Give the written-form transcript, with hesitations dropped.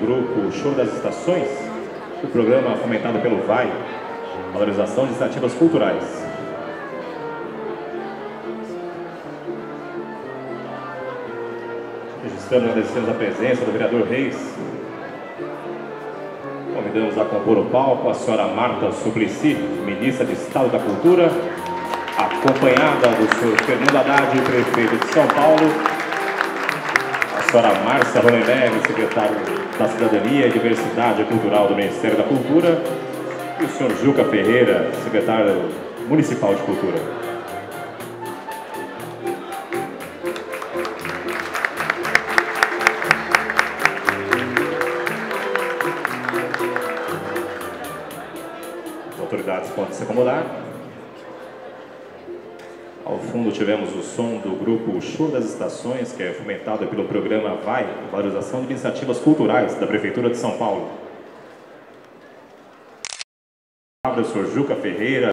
grupo Show das Estações, o programa fomentado pelo VAI, valorização de iniciativas culturais. Registrando e agradecemos a presença do vereador Reis. Convidamos a compor o palco a senhora Marta Suplicy, ministra de Estado da Cultura, acompanhada do senhor Fernando Haddad, prefeito de São Paulo, a senhora Márcia Hollenberg, secretária da Cidadania e Diversidade Cultural do Ministério da Cultura, e o senhor Juca Ferreira, secretário municipal de Cultura. As autoridades podem se acomodar. Ao fundo tivemos o som do grupo Show das Estações, que é fomentado pelo programa VAI, valorização de iniciativas culturais da Prefeitura de São Paulo. O senhor Juca Ferreira.